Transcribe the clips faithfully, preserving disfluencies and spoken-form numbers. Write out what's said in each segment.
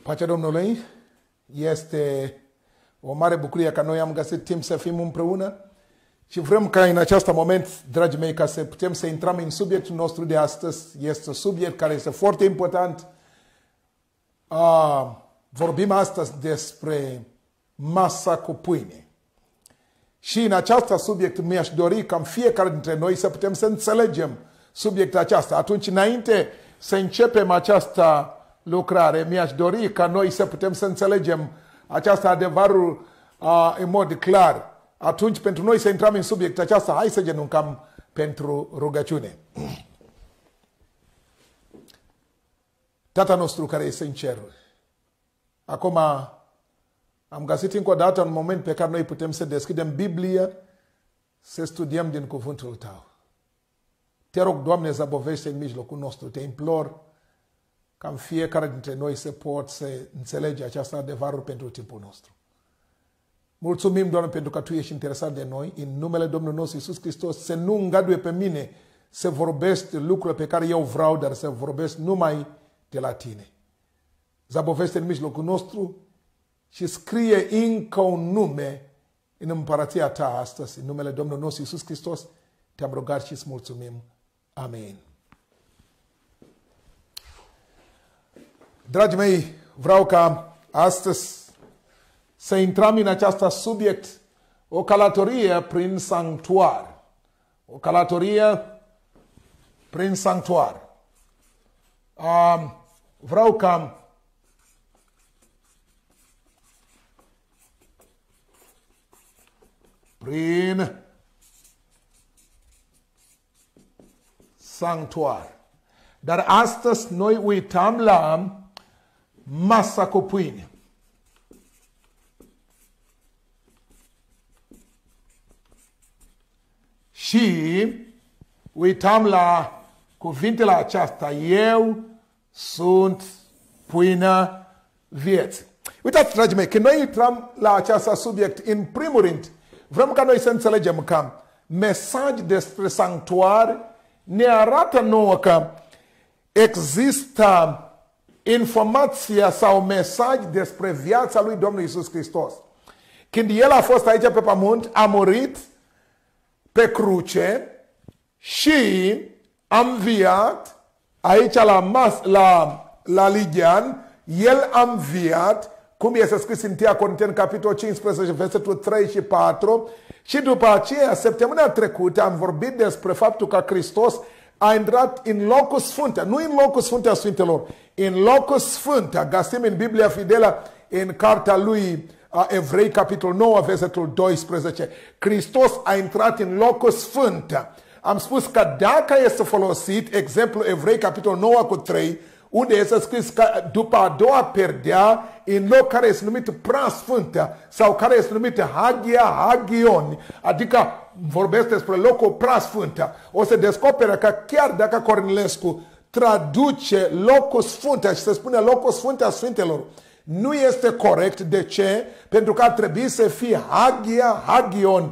Pacea Domnului, este o mare bucurie că noi am găsit timp să fim împreună și vrem ca în acest moment, dragii mei, ca să putem să intrăm în subiectul nostru de astăzi. Este un subiect care este foarte important. Uh, vorbim astăzi despre masa cu pâine. Și în acest subiect mi-aș dori ca fiecare dintre noi să putem să înțelegem subiectul acesta. Atunci, înainte să începem această lucrare, mi-aș dori ca noi să putem să înțelegem acest adevărul uh, în mod clar. Atunci, pentru noi să intrăm în subiectul acesta, hai să genuncăm pentru rugăciune. Tata nostru care este în cer, acum am găsit încă o dată un moment pe care noi putem să deschidem Biblia, să studiem din cuvântul Tău. Te rog, Doamne, zăbovește în mijlocul nostru, te implor ca în fiecare dintre noi să pot să înțelege acest adevărul pentru timpul nostru. Mulțumim, Doamne, pentru că Tu ești interesat de noi. În numele Domnului nostru Iisus Hristos, să nu îngăduie pe mine să vorbesc lucrurile pe care eu vreau, dar să vorbesc numai de la Tine. Zăbovește în mijlocul nostru și scrie încă un nume în împărăția Ta astăzi. În numele Domnului nostru Iisus Hristos, Te-am rugat și îți mulțumim. Amin. Dragii mei, vreau ca astăzi să intrăm în acest subiect, o călătorie prin sanctuar. O călătorie prin sanctuar. Uh, vreau ca prin sanctuar. Dar astăzi noi uităm la masa cu pâine. Și uităm la cuvintele acestea. Eu sunt pâinea vieții. Uitați, dragii mei, când noi intrăm la acest subiect, în primul rând, vrem ca noi să înțelegem că mesaj despre sanctuar ne arată nouă că există informația sau mesaj despre viața lui Domnul Iisus Hristos. Când El a fost aici pe pământ, a murit pe cruce și a înviat aici la, mas, la, la Ligian. El a înviat, cum este scris în întâi Corinteni, capitolul cincisprezece, versetul trei și patru. Și după aceea, săptămâna trecută, am vorbit despre faptul că Hristos a intrat în locul sfânt, nu în locul sfânt a Sfintelor, în locul sfânt. Găsim în Biblia Fidelă, în cartea lui Evrei, capitolul nouă, versetul doisprezece. Hristos a intrat în locul sfânt. Am spus că dacă este folosit exemplul Evrei, capitolul nouă cu trei, unde este scris că după a doua perdea în loc care este numit prea sfântă sau care este numit Hagia Hagion, adică vorbesc despre locul prea sfântă, o să descoperă că chiar dacă Cornilescu traduce locul sfânt și se spune locul sfânt a Sfintelor, nu este corect. De ce? Pentru că ar trebui să fie Hagia Hagion,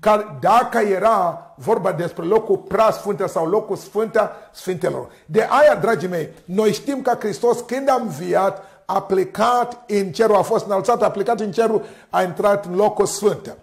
dacă era vorba despre locul prea sfântă sau locul sfânt a Sfintelor. De aia, dragii mei, noi știm că Hristos, când a înviat, a plecat în cerul, a fost înălțat, a plecat în cerul, a intrat în locul sfânt.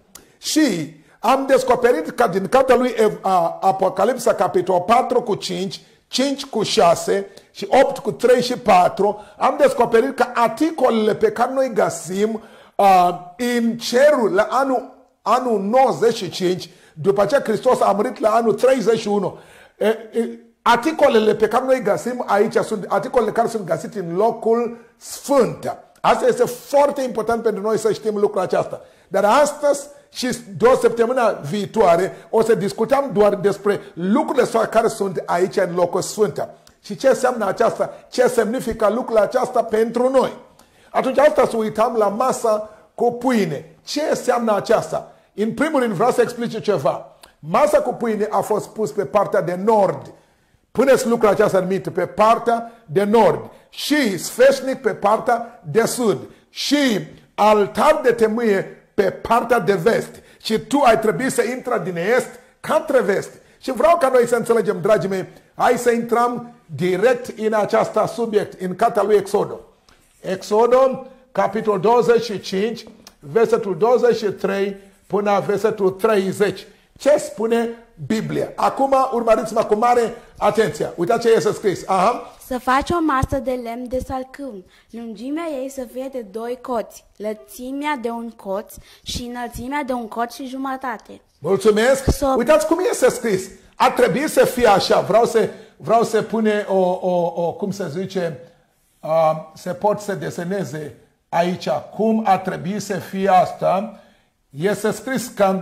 Și am descoperit că din cartea lui Apocalipsa, capitolul patru cu cinci, cinci cu șase și opt cu trei și patru, am descoperit că articolele pe care noi găsim uh, în cerul la anul, anul nouăzeci și cinci, după aceea Hristos a murit la anul treizeci și unu, e, e, articolele pe care noi găsim aici sunt articolele care sunt găsite în locul sfânt. Asta este foarte important pentru noi să știm lucrul acesta. Dar astăzi și două săptămâna viitoare o să discutăm doar despre lucrurile care sunt aici în locul sfânt. Și ce înseamnă aceasta, ce semnifică lucrul acesta pentru noi. Atunci asta să uităm la masa cu pâine. Ce înseamnă aceasta? În primul rând vreau să explice ceva. Masa cu pâine a fost pus pe partea de nord. Puneți lucrul acesta numit pe partea de nord. Și sfeșnic pe partea de sud. Și altar de tămâie pe partea de vest. Și tu ai trebuit să intri din est către vest. Și vreau ca noi să înțelegem, dragii mei, hai să intrăm direct în acest subiect, în cartea lui Exodul. Exodul, capitolul douăzeci și cinci, versetul douăzeci și trei până la versetul treizeci. Ce spune Biblia? Acum urmăriți-mă cu mare atenție. Uitați ce este scris. Aha. Să faci o masă de lemn de salcâm, lungimea ei să fie de doi coți, lățimea de un coț și înălțimea de un coț și jumătate. Mulțumesc. So- Uitați cum este scris. A trebuit să fie așa. Vreau să, vreau să pune o, o, o cum se zice, uh, se pot să deseneze aici cum a trebuit să fie asta. Este scris că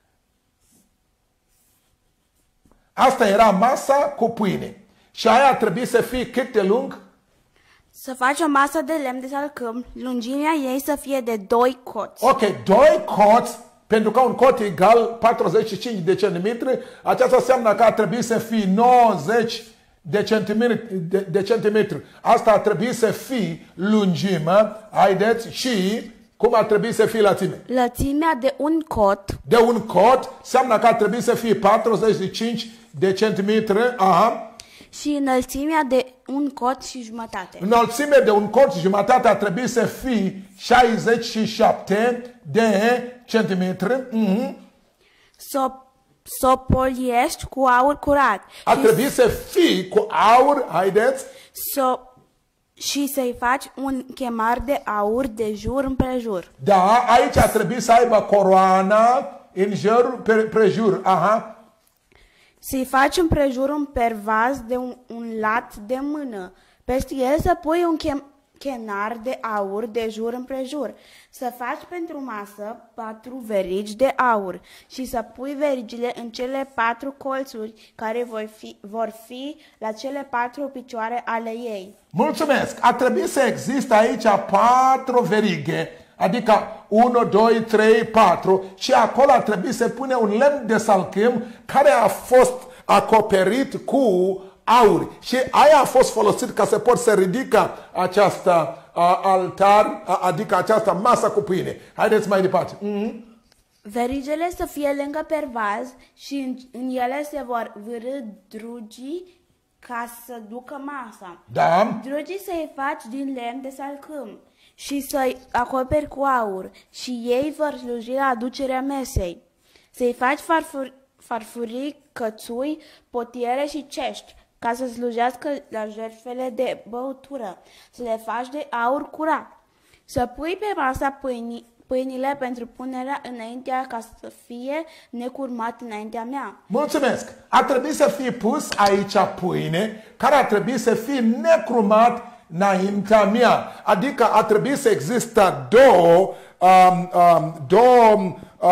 asta era masa cu pâine. Și aia trebuie să fie cât de lung? Să faci o masă de lemn de salcâm, lungimea ei să fie de doi coți. Ok, doi coți, pentru că un cot egal patruzeci și cinci de centimetri, aceasta înseamnă că ar trebui să fie nouăzeci de centimetri. De, de centimetri. Asta ar trebui să fie lungimea, haideți, și cum ar trebui să fie lățime? Lățimea de un cot. De un cot, înseamnă că ar trebui să fie patruzeci și cinci de centimetri, aha. Și înălțimea de un cot și jumătate. Înălțimea de un cot și jumătate ar trebui să fie șaizeci și șapte de centimetri. Mm-hmm. Să s-o poliești cu aur curat. Ar și trebui să fie cu aur, haideți. să și să-i faci un chemar de aur de jur împrejur. Da, aici ar trebui să aibă coroana în jur, pre, prejur. Aha. Să-i faci împrejur un pervaz de un, un lat de mână. Peste el să pui un chem, chenar de aur de jur împrejur. Să faci pentru masă patru verigi de aur și să pui verigile în cele patru colțuri care vor fi, vor fi la cele patru picioare ale ei. Mulțumesc! Ar trebui să existe aici patru verighe, adică unu, doi, trei, patru, și acolo ar trebui să pune un lemn de salcâm care a fost acoperit cu aur. Și aia a fost folosit ca să pot să ridică această a, altar, a, adică această masă cu pâine. Haideți mai departe. Mm-hmm. Verigele să fie lângă pervaz și în, în ele se vor vârâ drugii ca să ducă masa. Da. Drugii să-i faci din lemn de salcâm și să-i acoperi cu aur și ei vor sluji la aducerea mesei. Să-i faci farfuri, farfurii, cățui, potiere și cești ca să slujească la jertfele de băutură. Să le faci de aur curat. Să pui pe masa pâinii, pâinile pentru punerea înaintea ca să fie necurmat înaintea mea. Mulțumesc! Ar trebui să fie pus aici pâine care ar trebui să fie necrumat înaintea mea. Adică ar trebui să există două, um, um, două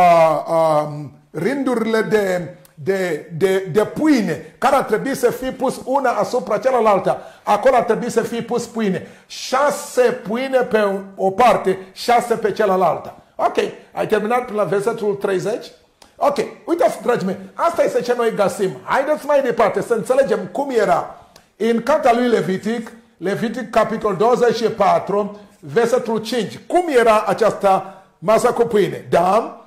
uh, um, rândurile de, de, de, de pâine care ar trebui să fie pus una asupra cealaltă. Acolo ar trebui să fie pus pâine. Șase pâine pe o parte, șase pe cealaltă. Ok, ai terminat până la versetul treizeci? Ok, uitați, dragii mei, asta este ce noi găsim. Haideți mai departe să înțelegem cum era în cartea lui Levitic, Levitic capitol douăzeci și patru, versetul cinci. Cum era această masă cu pâine? Da?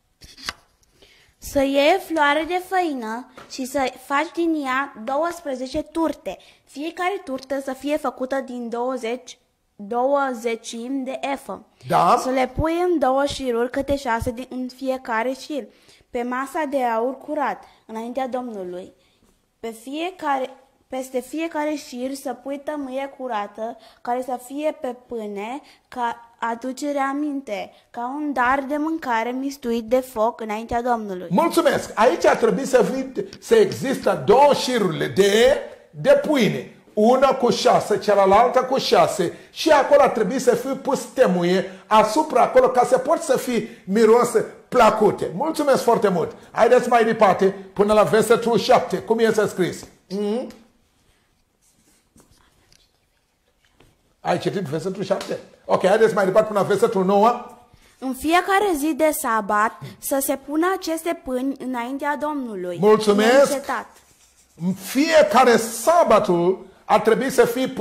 Să iei floare de făină și să faci din ea douăsprezece turte. Fiecare turtă să fie făcută din douăzeci, douăzecimi de efă. Da. Să le pui în două șiruri, câte șase din în fiecare șir, pe masa de aur curat, înaintea Domnului. Pe fiecare, peste fiecare șir să pui tămâie curată, care să fie pe pâne, ca aducere aminte, ca un dar de mâncare mistuit de foc înaintea Domnului. Mulțumesc! Aici ar trebui să, fie, să există două șirurile de, de pâine. Una cu șase, cealaltă cu șase. Și acolo ar trebui să fie pus temuie asupra acolo ca să pot să fie miroase plăcute. Mulțumesc foarte mult! Haideți mai departe până la versetul șapte. Cum este scris? Mm? Ai citit versetul șapte? Ok, haideți mai departe până la versetul nouă. În fiecare zi de sabat să se pună aceste pâini înaintea Domnului. Mulțumesc! Neîncetat. În fiecare sabatul ar trebui să fie pus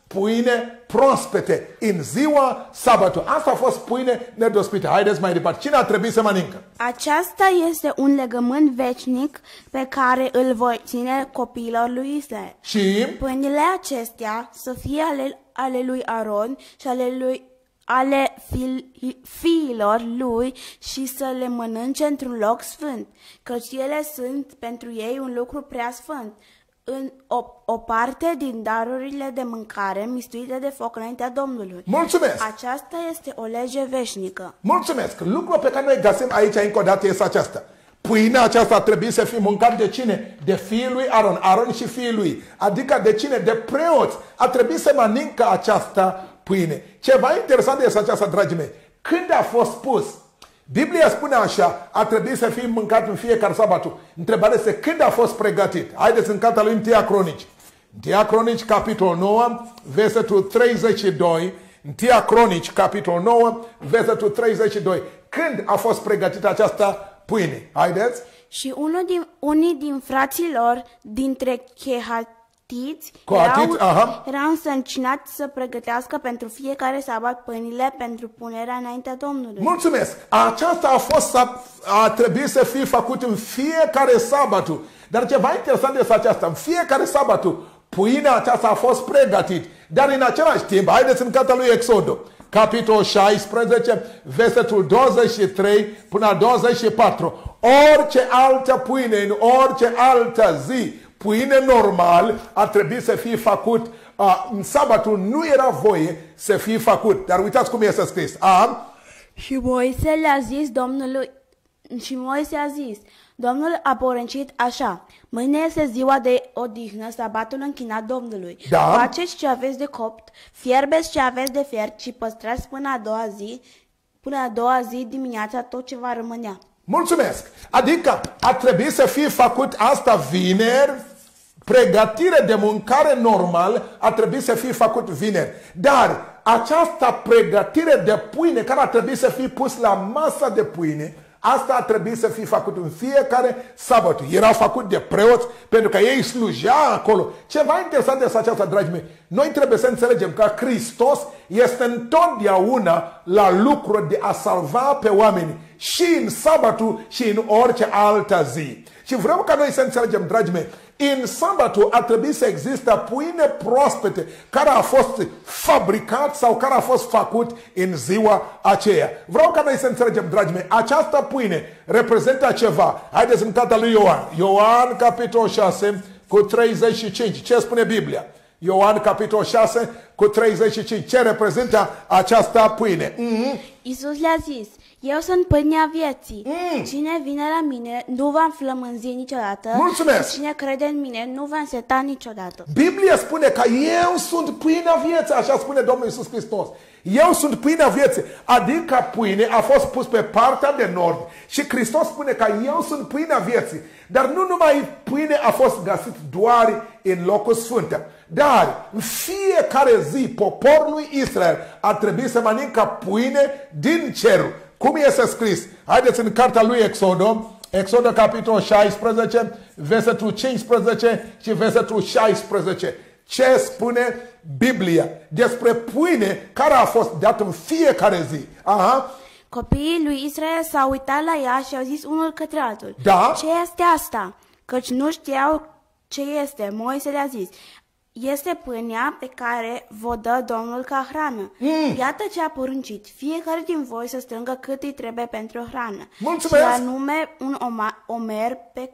pâine proaspete în ziua sabatului. Asta a fost pâine nedospită. Haideți mai departe. Cine a trebuit să mănâncă? Aceasta este un legământ veșnic pe care îl voi ține copiilor lui Israel. Și Pâinile acestea să fie ale, ale lui Aron și ale lui ale fil, fiilor lui și să le mănânce într-un loc sfânt, căci ele sunt pentru ei un lucru prea sfânt, în o, o parte din darurile de mâncare mistuite de foc înaintea Domnului. mulțumesc! Aceasta este o lege veșnică. Mulțumesc! Lucrul pe care noi găsim aici încă o dată este aceasta. Pâinea aceasta trebuie să fie mâncat de cine? De fiul lui Aron. Aron și fiul lui. Adică de cine? De preoți. A trebuit să mănâncă această pâine. Ceva interesant este aceasta, dragii mei. Când a fost pus? Biblia spune așa, a trebuit să fie mâncat în fiecare sabatul. Întrebarea este când a fost pregătit. Haideți în cartea lui Întâia Cronici. Întâia Cronici, capitolul nouă, versetul treizeci și doi. Întâia Cronici, capitolul nouă, versetul treizeci și doi. Când a fost pregătită această pâine? Haideți. Și unul din, unii din frații lor, dintre chehatiți, Coatiți, erau, aha. erau însărcinați să pregătească pentru fiecare sabat pâinile pentru punerea înaintea Domnului. Mulțumesc! Aceasta a fost, a, a trebuit să fie făcut în fiecare sabatul. Dar ceva interesant este aceasta. În fiecare sabatul, pâinea aceasta a fost pregătit. Dar în același timp, haideți în cartea lui Exodul, capitolul șaisprezece, versetul douăzeci și trei până la douăzeci și patru. Orice altă pâine, în orice altă zi, pâine normal, ar trebui să fie făcut. A, în sabatul nu era voie să fie făcut. Dar uitați cum este scris. A, Și Moise le-a zis Domnului, și Moise a zis, Domnul a poruncit așa, mâine este ziua de odihnă, sabatul închinat Domnului. Da. Faceți ce aveți de copt, fierbeți ce aveți de fiert și păstrați până a doua zi, până a doua zi dimineața tot ce va rămânea. mulțumesc! Adică a trebuit să fie făcut asta vineri, pregătire de mâncare normal a trebuit să fie făcut vineri. Dar această pregătire de pâine care a trebuit să fie pus la masa de pâine, asta a trebuit să fie făcut în fiecare sabat. Era făcut de preoți pentru că ei slujea acolo. Ceva interesant este aceasta, dragii mei. Noi trebuie să înțelegem că Hristos este întotdeauna la lucru de a salva pe oameni și în sabatul și în orice altă zi. Și vreau ca noi să înțelegem, dragii mei, în sabatul a trebuit să existe pâine proaspete care a fost fabricat sau care a fost făcut în ziua aceea. Vreau ca noi să înțelegem, dragii mei, această pâine reprezintă ceva. Haideți în cartea lui Ioan. Ioan, capitolul șase, cu treizeci și cinci. Ce spune Biblia? Ioan, capitolul șase, cu treizeci și cinci. Ce reprezintă această pâine? Mm-hmm. Iisus le-a zis, eu sunt pâinea vieții. Mm. Cine vine la mine nu va flămânzi niciodată. Mulțumesc. Și cine crede în mine nu va înseta niciodată. Biblia spune că eu sunt pâinea vieții, așa spune Domnul Iisus Hristos. Eu sunt pâinea vieții, adică pâine a fost pus pe partea de nord și Hristos spune că eu sunt pâinea vieții. Dar nu numai pâine a fost găsit doar în locul sfânt, dar în fiecare zi poporul lui Israel a trebuit să mănâncă pâine din cerul. Cum este scris? Haideți în cartea lui Exodul, Exodul capitolul șaisprezece, versetul cincisprezece și versetul șaisprezece. Ce spune Biblia despre pâine care a fost dată în fiecare zi? Aha. Copiii lui Israel s-au uitat la ea și au zis unul către altul. Da. Ce este asta? Căci nu știau ce este. Moise le-a zis. Este pâinea pe care vă dă Domnul ca hrană. Mm. Iată ce a poruncit. Fiecare din voi să strângă cât îi trebuie pentru hrană. Mulțumesc. Și anume un oma, omer pe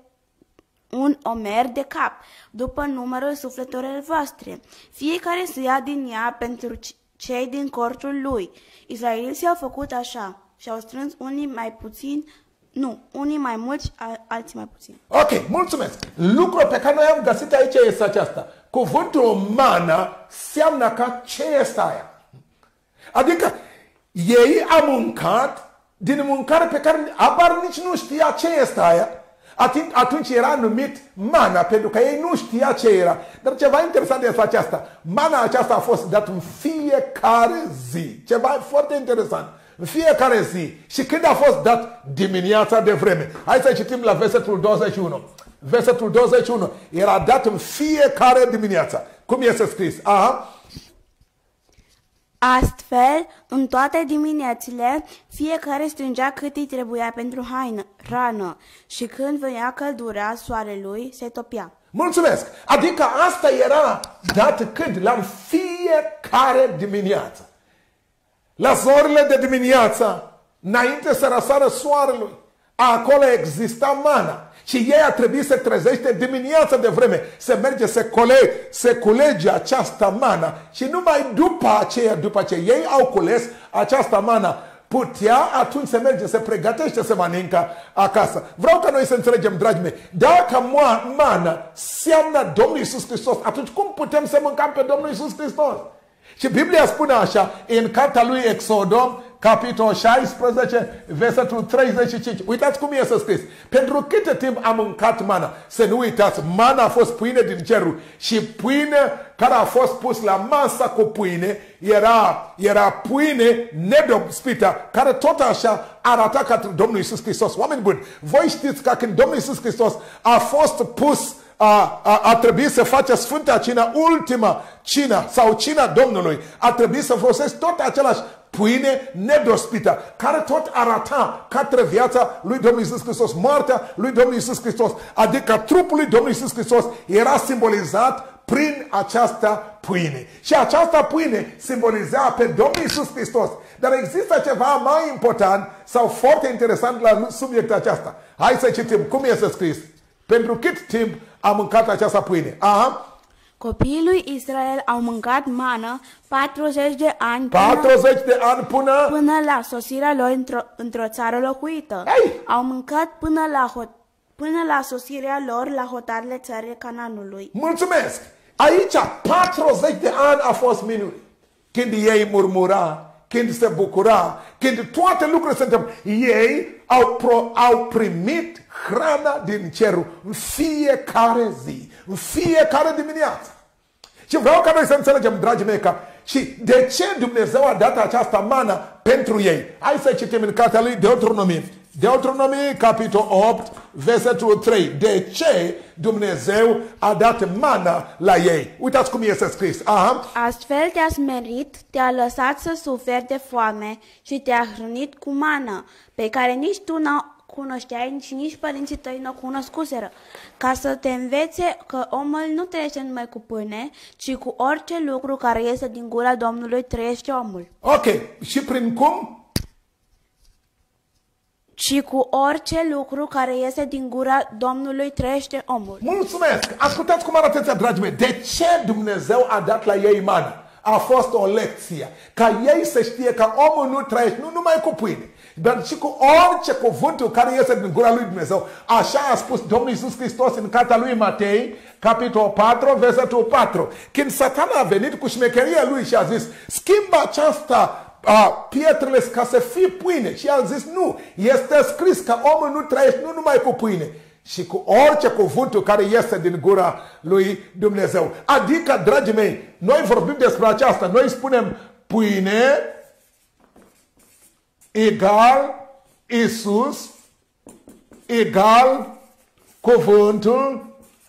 un omer de cap, după numărul sufletelor voastre. Fiecare să ia din ea pentru cei din cortul lui. Israeliții au făcut așa și au strâns unii mai puțin, nu, unii mai mulți, alții mai puțini. Ok, mulțumesc. Lucrul pe care noi am găsit aici este aceasta. Cuvântul mana seamnă că ce este aia? Adică ei au mâncat din mâncare pe care abar nici nu știa ce este aia. Atunci era numit mana, pentru că ei nu știa ce era. Dar ceva interesant este aceasta. Mana aceasta a fost dat în fiecare zi. Ceva foarte interesant. În fiecare zi. Și când a fost dat? Dimineața de vreme. Hai să citim la versetul douăzeci și unu. Versetul douăzeci și unu. Era dat în fiecare dimineață. Cum este scris? Aha. Astfel, în toate diminețile, fiecare strângea cât îi trebuia pentru haină, rană și când venea căldura soarelui, se topea. Mulțumesc! Adică asta era dat când? La fiecare dimineață. La zorile de dimineață, înainte să răsară soarelui, acolo exista mana. Și ei a trebuit să trezește dimineața de vreme, să merge să, cole, să culege această mana. Și numai după aceea, după ce ei au cules această mana, putea atunci să merge, să pregătește să mănâncă acasă. Vreau ca noi să înțelegem, dragii mei, dacă mana seamnă Domnul Iisus Hristos, atunci cum putem să mâncăm pe Domnul Iisus Hristos? Și Biblia spune așa, în cartea lui Exodom, capitolul șaisprezece, versetul treizeci și cinci. Uitați cum este scris. Pentru câte timp am mâncat mana? Să nu uitați, mana a fost pâine din cerul și pâine care a fost pus la masa cu pâine era, era pâine nedospită, care tot așa arăta către Domnul Iisus Hristos. Oameni buni, voi știți că când Domnul Iisus Hristos a fost pus A, a, a trebuit să face Sfânta Cină, ultima cină sau cina Domnului, a trebuit să folosesc tot același pâine nedospită, care tot arata către viața lui Domnul Iisus Hristos, moartea lui Domnul Iisus Hristos, adică trupul lui Domnul Iisus Hristos era simbolizat prin această pâine. Și această pâine simboliza pe Domnul Iisus Hristos. Dar există ceva mai important sau foarte interesant la subiectul acesta. Hai să citim cum este scris. Pentru cât timp a mâncat această pâine? Aha. Copiii lui Israel au mâncat mană patruzeci de ani patruzeci de ani până până la sosirea lor într-o, într-o țară locuită. Ei! Au mâncat până la, hot, până la sosirea lor la hotarele țării Canaanului. Mulțumesc! Aici patruzeci de ani a fost minuni. Când ei murmura, când se bucura, când toate lucrurile se întâmplă, ei au, pro, au primit hrana din cerul în fiecare zi, în fiecare dimineață. Și vreau ca noi să înțelegem, dragii mei, că și de ce Dumnezeu a dat această mană pentru ei. Hai să citim în cartea lui Deuteronomie. Deuteronomie, capitol opt, versetul trei. De ce Dumnezeu a dat mana la ei? Uitați cum este scris. Aha. Astfel te-a smerit, te-a lăsat să suferi de foame și te-a hrănit cu mană, pe care nici tu n-o cunoșteai și nici părinții tăi nu o cunoscuseră, ca să te învețe că omul nu trăiește numai cu pâine, ci cu orice lucru care iese din gura Domnului trăiește omul. Ok. Și prin cum? Și cu orice lucru care iese din gura Domnului trăiește omul. Mulțumesc! Ascultați cum arată, dragii mei. De ce Dumnezeu a dat la ei mană? A fost o lecție. Ca ei să știe că omul nu trăiește nu numai cu pâine, dar și cu orice cuvântul care iese din gura lui Dumnezeu. Așa a spus Domnul Iisus Hristos în cartea lui Matei, capitolul patru, versetul patru. Când Satana a venit cu șmecheria lui și a zis, schimbă aceasta a, pietrele ca să fie pâine. Și el a zis, nu, este scris că omul nu trăiește nu numai cu pâine, și cu orice cuvântul care iese din gura lui Dumnezeu. Adică, dragii mei, noi vorbim despre aceasta. Noi spunem pâine egal Iisus egal cuvântul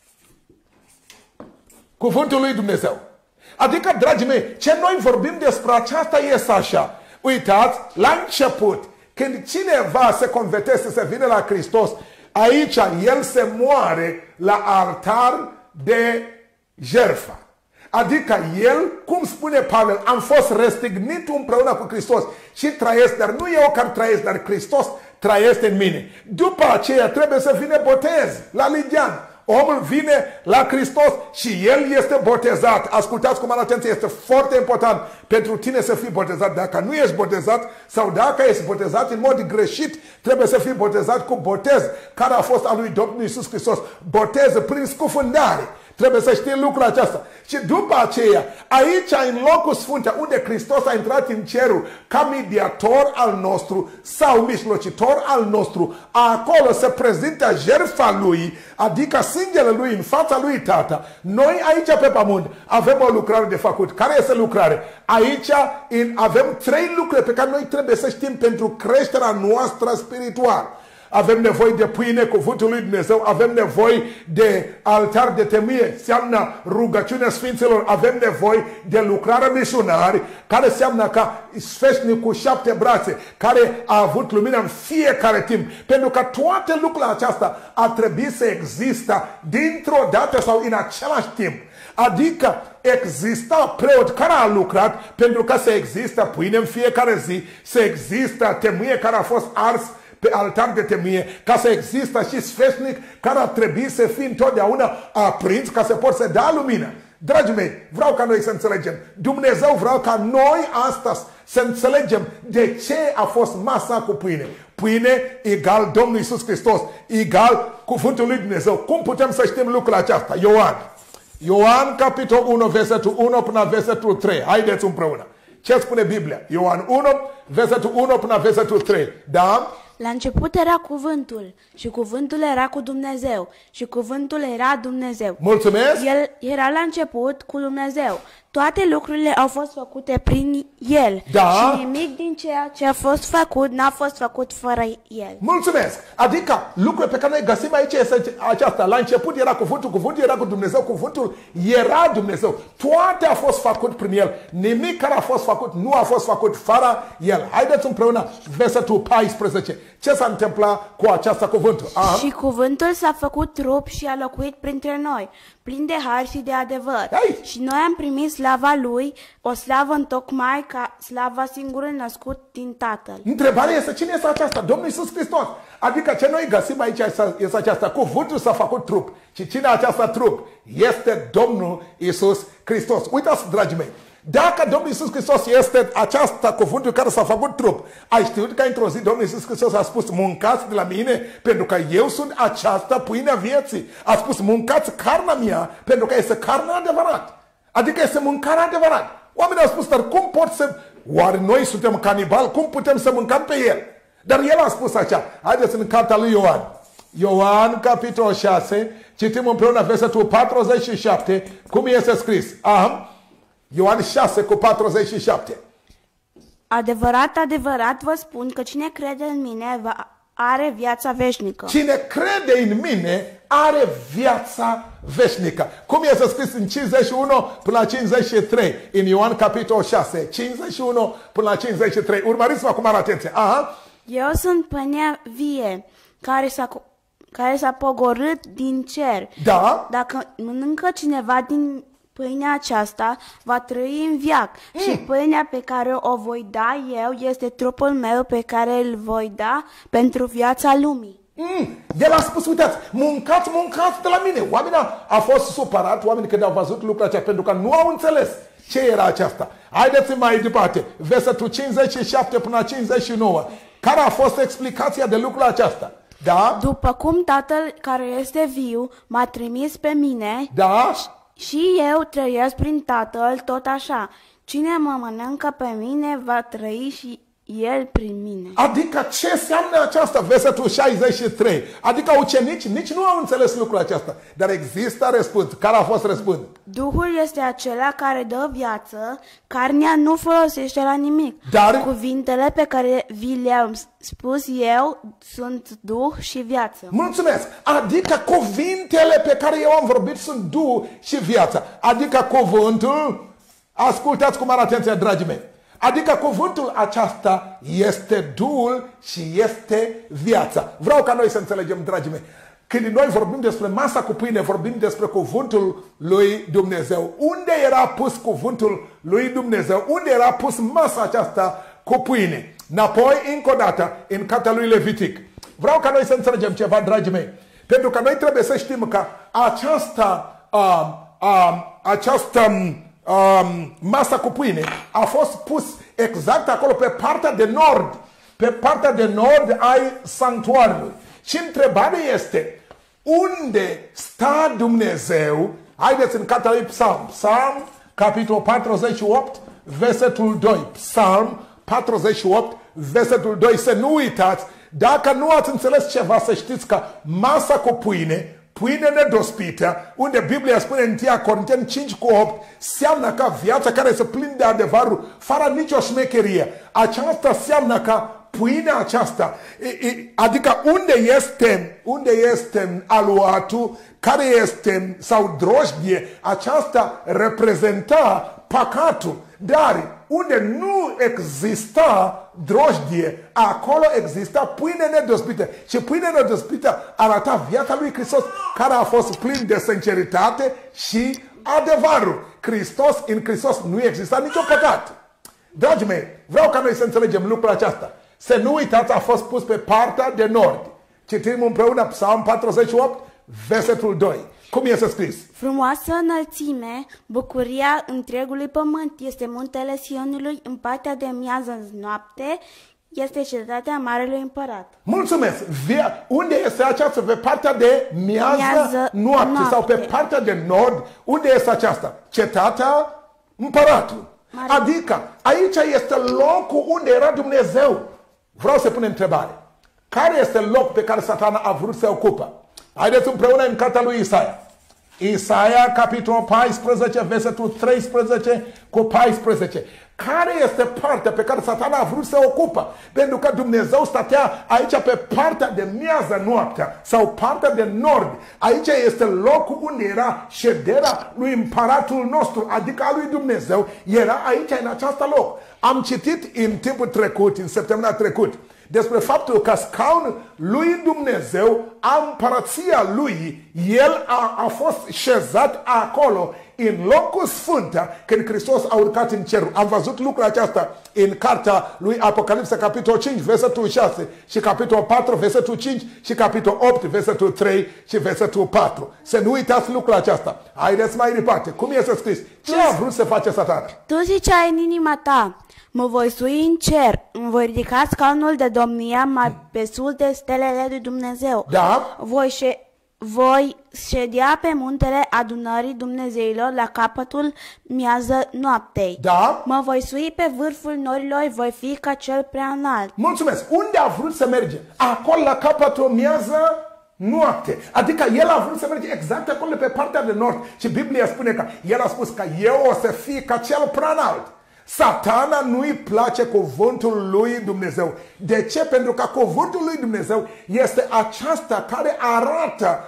cuvântul lui Dumnezeu. Adică, dragii mei, ce noi vorbim despre aceasta este așa. Uitați, la început, când cineva se convertește să vină la Hristos, aici el se moare la altar de jertfă. Adică el, cum spune Pavel, am fost răstignit împreună cu Hristos și trăiesc, dar nu eu care trăiesc, dar Hristos trăiește în mine. După aceea trebuie să vină botez la Lidian. Omul vine la Hristos și el este botezat. Ascultați cum arată, este foarte important pentru tine să fii botezat. Dacă nu ești botezat sau dacă ești botezat în mod greșit, trebuie să fii botezat cu botez care a fost al lui Domnul Iisus Hristos. Botez prin scufundare. Trebuie să știi lucrul acesta. Și după aceea, aici, în locul sfânt, unde Hristos a intrat în cerul ca mediator al nostru sau mijlocitor al nostru, acolo se prezintă jertfa lui, adică sângele lui în fața lui Tată. Noi aici pe pământ avem o lucrare de făcut. Care este lucrare? Aici avem trei lucruri pe care noi trebuie să știm pentru creșterea noastră spirituală. avem nevoie de pâine, cuvântul lui Dumnezeu, avem nevoie de altar de temelie, înseamnă rugăciunea Sfinților, avem nevoie de lucrarea misionari, care înseamnă ca sfeșnicul șapte brațe, care a avut lumină în fiecare timp, pentru că toate lucrurile acestea ar trebui să există dintr-o dată sau în același timp. Adică exista preot care a lucrat pentru că să există pâine în fiecare zi, să există temelie care a fost ars pe altar de temelie, ca să există și sfeșnic care ar trebui să fie întotdeauna aprins ca să poți să dea lumină. Dragii mei, vreau ca noi să înțelegem. Dumnezeu vreau ca noi astăzi să înțelegem de ce a fost masa cu pâine. Pâine egal Domnul Iisus Hristos, egal cuvântul lui Dumnezeu. Cum putem să știm lucrul acesta? Ioan. Ioan, capitolul unu, versetul unu până versetul trei. Haideți împreună. Ce spune Biblia? Ioan unu, versetul unu până versetul trei. Da? La început era cuvântul și cuvântul era cu Dumnezeu și cuvântul era Dumnezeu. Mulțumesc! El era la început cu Dumnezeu. Toate lucrurile au fost făcute prin El. Da. Și nimic din ceea ce a fost făcut n-a fost făcut fără El. Mulțumesc! Adică lucrurile pe care noi găsim aici este aceasta. La început era cuvântul, cuvântul era cu Dumnezeu, cuvântul era Dumnezeu. Toate a fost făcut prin El. Nimic care a fost făcut nu a fost făcut fără El. Haideți împreună versetul paisprezece. Ce s-a întâmplat cu aceasta cuvântul? Aha. Și cuvântul s-a făcut trup și a locuit printre noi, plin de har și de adevăr. Hai. Și noi am primit slava Lui, o slavă întocmai ca slava singurului născut din Tatăl. Întrebarea este cine este aceasta? Domnul Iisus Hristos. Adică ce noi găsim aici este aceasta. Cuvântul s-a făcut trup. Și cine aceasta trup? Este Domnul Iisus Hristos. Uitați, dragii mei. Dacă Domnul Iisus Hristos este aceasta cuvântul care s-a făcut trup, ai știut că într-o zi Domnul Iisus Hristos a spus mâncați de la mine pentru că eu sunt aceasta pâinea vieții. A spus mâncați carnea mea pentru că este carnea adevărat. Adică este mâncarea adevărat. Oamenii au spus, dar cum pot să... Oare noi suntem canibali? Cum putem să mâncăm pe el? Dar el a spus așa. Haideți în cartea lui Ioan. Ioan, capitolul șase, citim împreună versetul patruzeci și șapte, cum este scris. Aha. Ioan șase cu patruzeci și șapte. Adevărat, adevărat vă spun că cine crede în mine va, are viața veșnică. Cine crede în mine are viața veșnică. Cum este scris în cincizeci și unu până la cincizeci și trei. În Ioan capitolul șase, cincizeci și unu până la cincizeci și trei. Urmăriți-mă acum, atenție. Aha. Eu sunt pâinea vie care s-a, care s-a pogorât din cer. Da. Dacă mănâncă cineva din pâinea aceasta, va trăi în veac. Mm. Și pâinea pe care o voi da eu este trupul meu pe care îl voi da pentru viața lumii. Mm. El a spus, uitați, mâncați, mâncați de la mine. Oamenii au fost supărat, oamenii când au văzut lucrul acesta, pentru că nu au înțeles ce era aceasta. Haideți mai departe. Versetul cincizeci și șapte până la cincizeci și nouă. Care a fost explicația de lucrul acesta? Da? După cum Tatăl care este viu m-a trimis pe mine, da? Și eu trăiesc prin Tatăl, tot așa. Cine mă mănâncă pe mine va trăi și el prin mine. Adică ce înseamnă aceasta? Versetul șaizeci și trei. Adică ucenici nici nu au înțeles lucrul acesta. Dar există răspuns. Care a fost răspuns? Duhul este acela care dă viață, carnea nu folosește la nimic. Dar cuvintele pe care vi le-am spus eu sunt Duh și viață. Mulțumesc! Adică cuvintele pe care eu am vorbit sunt Duh și viață. Adică cuvântul, ascultați cu mare atenție, dragii mei. Adică cuvântul aceasta este Duhul și este viața. Vreau ca noi să înțelegem, dragii mei. Când noi vorbim despre masa cu pâine, vorbim despre cuvântul lui Dumnezeu. Unde era pus cuvântul lui Dumnezeu? Unde era pus masa aceasta cu pâine? Înapoi, încă o dată, în cartea lui Levitic. Vreau ca noi să înțelegem ceva, dragii mei. Pentru că noi trebuie să știm că aceasta, uh, uh, această uh, masa cu pâine a fost pus exact acolo, pe partea de nord. Pe partea de nord ai sanctuarului. Și întrebarea este, unde stă Dumnezeu? Haideți în cartea lui Psalm. Psalm, capitolul patruzeci și opt, versetul doi. Psalm patruzeci și opt, versetul doi. Să nu uitați, dacă nu ați înțeles ceva, să știți că masa cu pâine, pâine nedospită, unde Biblia spune în întâi Corinteni cinci cu opt, seamnă ca viața care se plină de adevărul, fără nicio șmecherie. Aceasta seamnă ca pâinea aceasta, adică unde este, unde este aluatul, care este, sau drojdie, aceasta reprezenta păcatul. Dar unde nu exista drojdie, acolo exista pâine nedospită. Și pâine nedospită arăta viața lui Hristos, care a fost plin de sinceritate și adevărul. Hristos, în Hristos nu exista nicio păcat. Dragii mei, vreau ca noi să înțelegem lucrul acesta. Să nu uitați, a fost pus pe partea de nord. Citim împreună Psalm patruzeci și opt, versetul doi. Cum este scris? Frumoasă înălțime, bucuria întregului pământ este muntele Sionului, în partea de miază noapte este cetatea Marelui Împărat. Mulțumesc! Via, unde este aceasta? Pe partea de miază, miază noapte, noapte sau pe partea de nord, unde este aceasta? Cetatea Împăratul. Mare. Adică aici este locul unde era Dumnezeu. Vreau să pun întrebare. Care este locul pe care Satana a vrut să ocupă? Haideți împreună în cartea lui Isaia. Isaia, capitolul paisprezece, versetul treisprezece cu paisprezece. Care este partea pe care Satana a vrut să ocupă? Pentru că Dumnezeu stătea aici pe partea de miază noaptea sau partea de nord. Aici este locul unde era șederea lui împăratul nostru, adică a lui Dumnezeu. Era aici, în acest loc. Am citit în timpul trecut, în săptămâna trecut, despre faptul că scaunul lui Dumnezeu, împărăția lui, el a, a fost șezat acolo, în locul sfânt, când Hristos a urcat în cer. Am văzut lucrul acesta în cartea lui Apocalipsa, capitolul cinci, versetul șase, și capitolul patru, versetul cinci, și capitolul opt, versetul trei și versetul patru. Să nu uitați lucrul acesta. Haideți mai departe. Cum este scris? Ce a vrut să face Satana? Tu ziceai în inima ta: mă voi sui în cer, îmi voi ridica scaunul de domnia mai pe sus de stelele lui Dumnezeu. Da. Voi, șe voi ședea pe muntele adunării Dumnezeilor la capătul miază noaptei. Da. Mă voi sui pe vârful norilor, voi fi ca cel prea înalt. Mulțumesc. Unde a vrut să merge? Acolo la capătul miază noapte. Adică el a vrut să merge exact acolo pe partea de nord. Și Biblia spune că el a spus că eu o să fie ca cel prea înalt. Satana nu-i place cuvântul lui Dumnezeu. De ce? Pentru că cuvântul lui Dumnezeu este aceasta care arată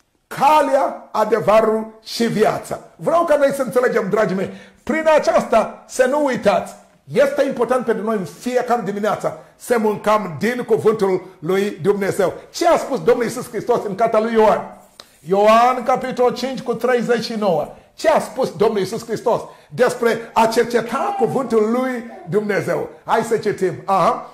calea, adevărul și viața. Vreau ca noi să înțelegem, dragii mei, prin aceasta să nu uitați. Este important pentru noi în fiecare dimineață să mâncăm din cuvântul lui Dumnezeu. Ce a spus Domnul Iisus Hristos în cartea lui Ioan? Ioan, capitolul cinci, cu treizeci și nouă. Ce a spus Domnul Iisus Hristos despre a cerceta cuvântul lui Dumnezeu? Hai să citim. Aha.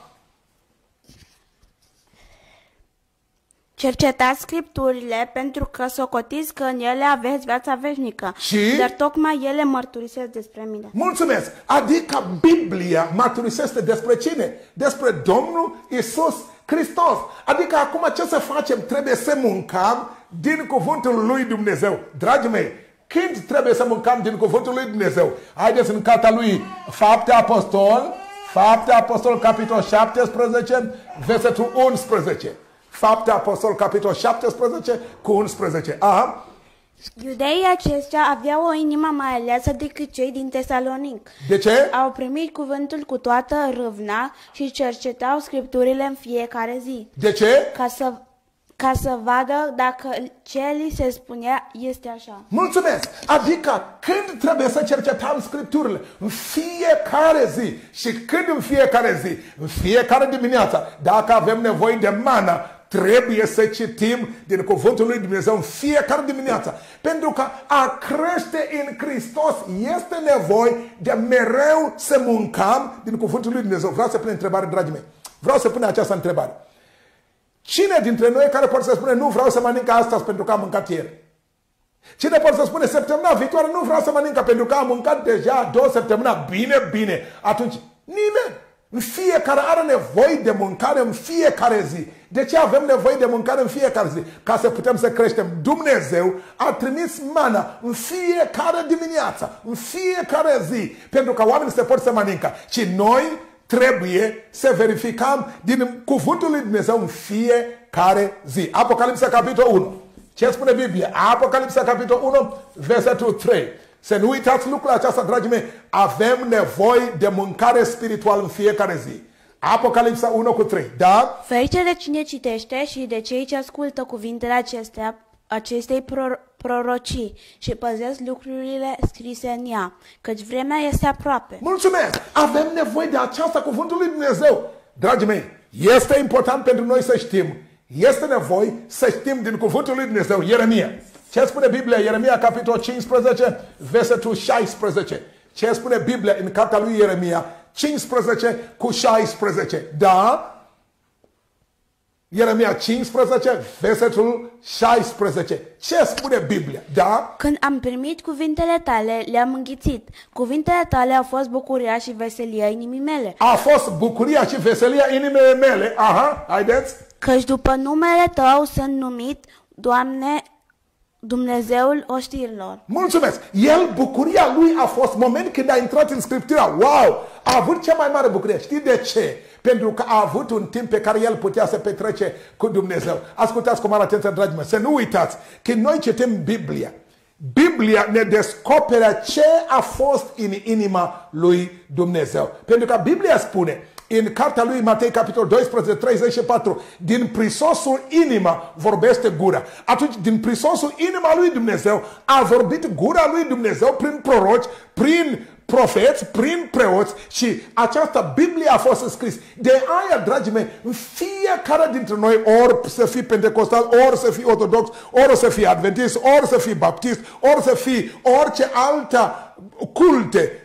Cercetați Scripturile, pentru că socotiți că în ele aveți viața veșnică. Și? Dar tocmai ele mărturisesc despre mine. Mulțumesc! Adică Biblia mărturisește despre cine? Despre Domnul Iisus Hristos. Adică acum ce să facem? Trebuie să mâncăm din cuvântul lui Dumnezeu. Dragii mei, când trebuie să mâncăm din cuvântul lui Dumnezeu? Haideți în cartea lui Fapte Apostol, Fapte Apostol, capitol șaptesprezece, versetul unsprezece. Fapte Apostol, capitol șaptesprezece, cu unsprezece. Aha. Iudeii aceștia aveau o inimă mai aleasă decât cei din Tesalonic. De ce? Au primit cuvântul cu toată râvna și cercetau Scripturile în fiecare zi. De ce? Ca să, ca să vadă dacă ce li se spunea este așa. Mulțumesc! Adică când trebuie să cercetăm Scripturile? În fiecare zi. Și când în fiecare zi? În fiecare dimineață. Dacă avem nevoie de mană, trebuie să citim din cuvântul lui Dumnezeu în fiecare dimineață. Pentru că a crește în Hristos este nevoie de mereu să mâncăm din cuvântul lui Dumnezeu. Vreau să pun întrebare, dragii mei. Vreau să pun această întrebare. Cine dintre noi care poate să spune nu vreau să mănânc astăzi pentru că am mâncat ieri? Cine poate să spune săptămâna viitoare nu vreau să mănânc pentru că am mâncat deja două săptămâni? Bine, bine. Atunci nimeni. În fiecare are nevoie de mâncare în fiecare zi. De ce avem nevoie de mâncare în fiecare zi? Ca să putem să creștem. Dumnezeu a trimis mana în fiecare dimineață, în fiecare zi, pentru că oamenii se pot să mănâncă. Și noi trebuie să verificăm din cuvântul lui Dumnezeu în fiecare zi. Apocalipsa, capitolul unu. Ce spune Biblia? Apocalipsa, capitolul unu, versetul trei. Să nu uitați lucrul acesta, dragii mei. Avem nevoie de mâncare spirituală în fiecare zi. Apocalipsa unu cu trei. Da? Ferice de cine citește și de cei ce ascultă cuvintele acestea, acestei pror prorocii și păzesc lucrurile scrise în ea, căci vremea este aproape. Mulțumesc! Avem nevoie de aceasta cuvântul lui Dumnezeu. Dragii mei, este important pentru noi să știm. Este nevoie să știm din cuvântul lui Dumnezeu. Ieremia. Ce spune Biblia? Ieremia, capitolul cincisprezece, versetul șaisprezece. Ce spune Biblia în cartea lui Ieremia? cincisprezece cu șaisprezece. Da? Ieremia cincisprezece, versetul șaisprezece. Ce spune Biblia? Da? Când am primit cuvintele tale, le-am înghițit. Cuvintele tale au fost bucuria și veselia inimii mele. A fost bucuria și veselia inimii mele. Aha, haideți. Căci după numele tău sunt numit, Doamne, Dumnezeul oștirilor. Mulțumesc! El, bucuria lui a fost moment când a intrat în Scriptura. Wow! A avut cea mai mare bucurie. Știi de ce? Pentru că a avut un timp pe care el putea să petrece cu Dumnezeu. Ascultați cu mare atenție, dragii mei. Să nu uitați, când noi citim Biblia, Biblia ne descoperă ce a fost în inima lui Dumnezeu. Pentru că Biblia spune în cartea lui Matei, capitolul doisprezece, treizeci și patru, din prisosul inima vorbește gura. Atunci, din prisosul inima lui Dumnezeu a vorbit gura lui Dumnezeu prin proroci, prin profeți, prin preoți și această Biblie a fost scris. De aia, dragii mei, fiecare dintre noi, ori să fii pentecostal, ori să fii ortodox, ori să fii adventist, ori să fii baptist, ori să fii orice altă culte,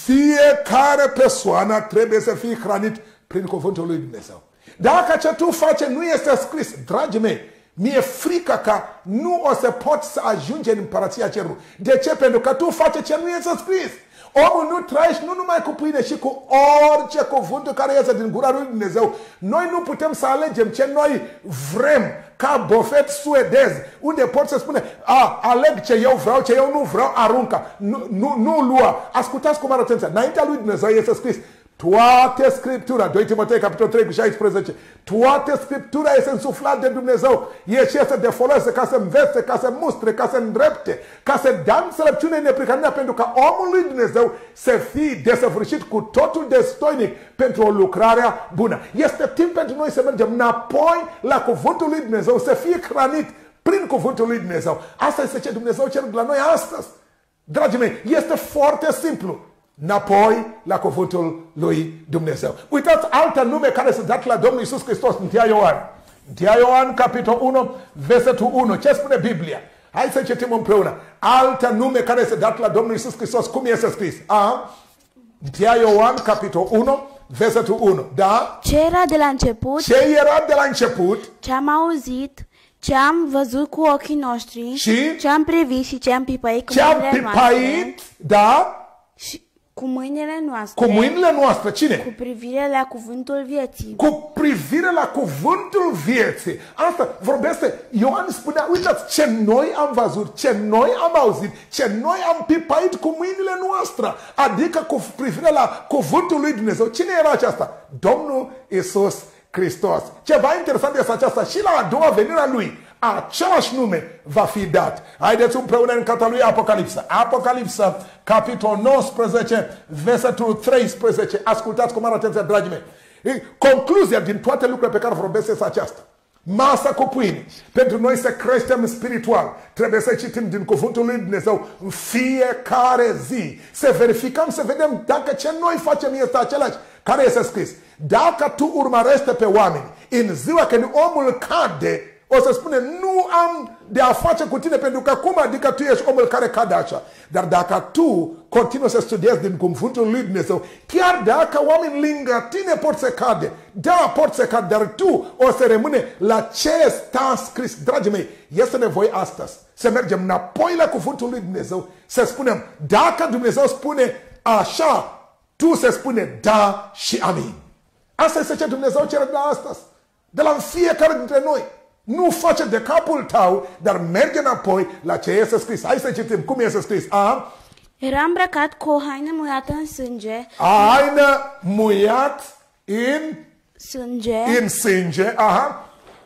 fiecare persoană trebuie să fie hrănit prin cuvântul lui Dumnezeu. Dacă ce tu faci nu este scris, dragii mei, mi-e frică că nu o să poți să ajungi în împărăția cerului. De ce? Pentru că tu faci ce nu este scris. Omul nu trăiește nu numai cu pâine, ci cu orice cuvânt care iese din gura lui Dumnezeu. Noi nu putem să alegem ce noi vrem, ca bofet suedez, unde pot să spune, a, aleg ce eu vreau, ce eu nu vreau, aruncă. Nu, nu, nu lua. Ascultați cu mare atenție. Înaintea lui Dumnezeu este scris toate Scriptura, doi Timotei, capitolul trei, cu șaisprezece, toate Scriptura este însuflat de Dumnezeu. Este de folos ca să învețe, ca să mustre, ca să îndrepte, ca să dea înțelepciune neprihănirea, pentru ca omul lui Dumnezeu să fie desăvârșit cu totul destoinic pentru o lucrare bună. Este timp pentru noi să mergem înapoi la cuvântul lui Dumnezeu, să fie hrănit prin cuvântul lui Dumnezeu. Asta este ce Dumnezeu cer la noi astăzi. Dragii mei, este foarte simplu. Înapoi la cuvântul lui Dumnezeu. Uitați alte nume care sunt date la Domnul Iisus Hristos. întâi Ioan. întâi Ioan, capitolul unu, versetul unu. Ce spune Biblia? Hai să citim împreună. Alte nume care sunt date la Domnul Iisus Hristos. Cum este scris? A? întâi Ioan, capitolul unu, versetul unu. Da? Ce era de la început? Ce era de la început? Ce am auzit? Ce am văzut cu ochii noștri? Și? Ce am privit și ce am pipăit cu Ce am mâinile noastre? pipăit? Da? Și cu mâinile noastre. Cu mâinile noastre. Cine? Cu privire la cuvântul vieții. Cu privire la cuvântul vieții. Asta vorbește. Ioan spunea, uitați ce noi am văzut, ce noi am auzit, ce noi am pipăit cu mâinile noastre. Adică cu privire la cuvântul lui Dumnezeu. Cine era aceasta? Domnul Iisus Hristos. Ceva interesant este aceasta. Și la a doua venire a lui, același nume va fi dat. Haideți împreună în cartea lui Apocalipsa. Apocalipsa, capitolul nouăsprezece, versetul treisprezece. Ascultați cu mare atenție, dragii mei. Concluzia din toate lucrurile pe care vorbesc este aceasta. Masa cu pâine. Pentru noi să creștem spiritual, trebuie să citim din cuvântul lui Dumnezeu în fiecare zi. Să verificăm, să vedem dacă ce noi facem este același care este scris. Dacă tu urmărește pe oameni în ziua când omul cade, o să spune, nu am de a face cu tine, pentru că cum adică tu ești omul care cade așa? Dar dacă tu continui să studiezi din cuvântul lui Dumnezeu, chiar dacă oamenii lângă tine pot să cade, da, pot să cade, dar tu o să rămâne la ce stă scris. Dragii mei, este nevoie astăzi să mergem înapoi la cuvântul lui Dumnezeu, să spunem, dacă Dumnezeu spune așa, tu să spune da și amin. Asta este ce Dumnezeu cere de la astăzi, de la fiecare dintre noi. Nu face de capul tău, dar merge înapoi la ce este scris. Hai să citim cum este scris. A? Era îmbrăcat cu o haină muiată în sânge. Haină muiat în Sânge. în sânge. Aha.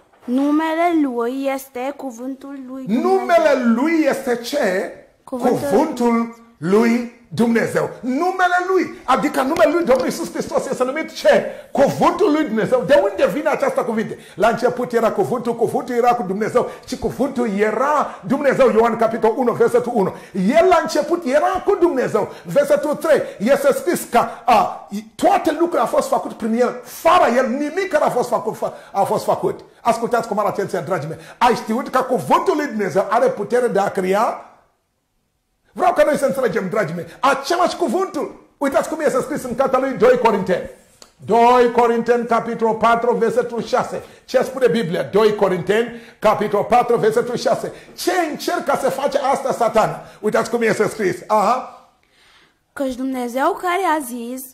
Numele lui este cuvântul lui Dumnezeu. Numele lui este ce? Cuvântul, Cuvântul lui Dumnezeu. Numele Lui, adică numele Lui Domnul Iisus Hristos este numit ce? Cuvântul Lui Dumnezeu. De unde vine această cuvinte? La început era cuvântul, cuvântul era cu Dumnezeu și cuvântul era Dumnezeu. Ioan capitolul unu, versetul unu. El la început era cu Dumnezeu. Versetul trei. Este scris că a, toate lucrurile au fost făcute prin El. Fără El nimic care a fost făcut. A fost făcut. Ascultați cu mare atenție, dragii mei. Ai știut că cuvântul Lui Dumnezeu are putere de a crea? Vreau ca noi să înțelegem, dragii mei, același cuvântul. Uitați cum este scris în cartea lui doi Corinteni. doi Corinteni, capitolul patru, versetul șase. Ce spune Biblia? doi Corinteni, capitolul patru, versetul șase. Ce încerca să face asta Satana? Uitați cum este scris. Aha. Căci Dumnezeu care a zis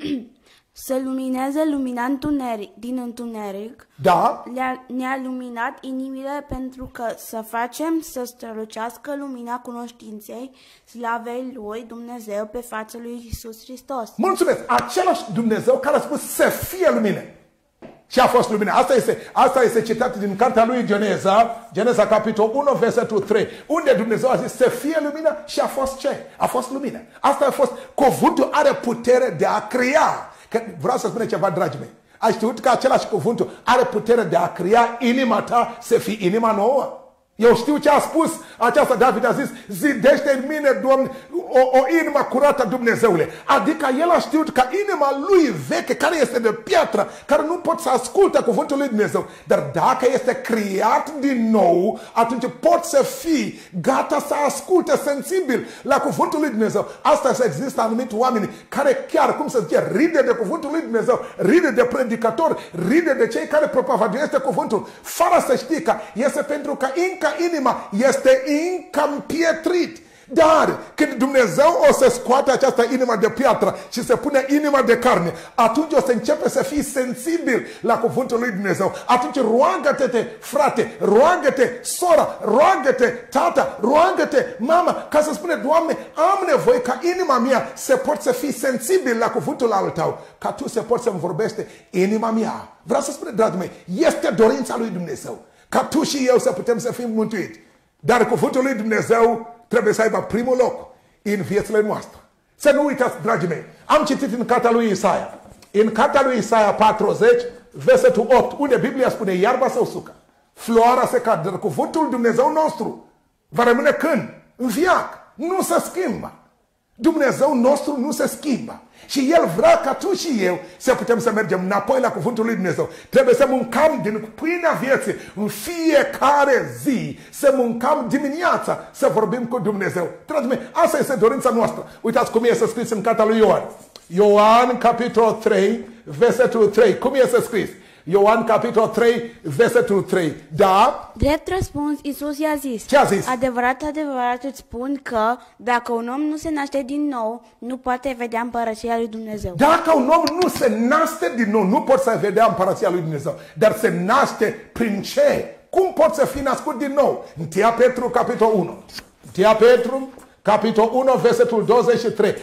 să lumineze lumina întuneric, din întuneric, Da. le-a, ne-a luminat inimile pentru că să facem să strălucească lumina cunoștinței slavei Lui Dumnezeu pe fața lui Iisus Hristos. Mulțumesc! Același Dumnezeu care a spus să fie lumină. Și a fost lumină. Asta este, asta este citat din cartea lui Geneza, Geneza capitolul unu, versetul trei, unde Dumnezeu a zis să fie lumină și a fost ce? A fost lumină. Asta a fost, cuvântul are putere de a crea. Că vreau să spun ceva, dragii mei. Ai știut că același cuvântul are putere de a crea inima ta să fie inima nouă? Eu știu ce a spus aceasta. David a zis, zidește în mine, Doamne, o, o inimă curată, Dumnezeule. Adică el a știut că inima lui veche, care este de piatră, care nu pot să asculte cuvântul lui Dumnezeu. Dar dacă este creat din nou, atunci pot să fii gata să asculte sensibil la cuvântul lui Dumnezeu. Asta să există anumiti oameni care chiar, cum să zice, ride de cuvântul lui Dumnezeu, ride de predicatori, ride de cei care propovăduiesc cuvântul, fără să știi că este pentru că încă inima este încă împietrit. Dar când Dumnezeu o să scoate această inimă de piatră și se pune inima de carne, atunci o să începe să fii sensibil la cuvântul lui Dumnezeu. Atunci roagă-te, frate, roagă-te, sora, roagă-te, tata, roagă-te, mama, ca să spune, Doamne, am nevoie ca inima mea să pot să fii sensibil la cuvântul al tău, ca tu să poți să-mi vorbește inima mea. Vreau să spun, dragii mei, este dorința lui Dumnezeu ca tu și eu să putem să fim mântuiți. Dar cuvântul lui Dumnezeu trebuie să aibă primul loc în viețile noastre. Să nu uitați, dragii mei, am citit în cartea lui Isaia. În cartea lui Isaia patruzeci, versetul opt, unde Biblia spune, iarba se usucă, floarea se cade, dar cuvântul Dumnezeu nostru va rămâne când? În viac. Nu se schimbă. Dumnezeu nostru nu se schimbă. Și El vrea ca tu și eu să putem să mergem înapoi la cuvântul lui Dumnezeu. Trebuie să mâncăm din pâinea vieții în fiecare zi. Să mâncăm dimineața, să vorbim cu Dumnezeu. Dragii mei, asta este dorința noastră. Uitați cum este scris în cartea lui Ioan. Ioan, capitolul trei, versetul trei. Cum este scris? Ioan, capitolul trei, versetul trei. Da? Drept răspuns, Iisus i-a zis, Ce a zis? adevărat, adevărat îți spun că dacă un om nu se naște din nou, nu poate vedea împărăția lui Dumnezeu. Dacă un om nu se naște din nou, nu poți să vedea împărăția lui Dumnezeu. Dar se naște prin ce? Cum poți să fii născut din nou? întâi Petru, capitolul unu. întâi Petru, capitolul unu, versetul douăzeci și trei.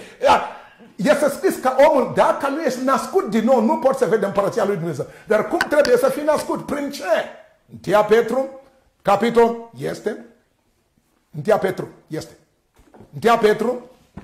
Este scris că omul, dacă nu ești născut din nou, nu poți să vede împărăția lui Dumnezeu. Dar cum trebuie să fii născut? Prin ce? întâi Petru, capitol, este? întâi Petru, este. întâi Petru,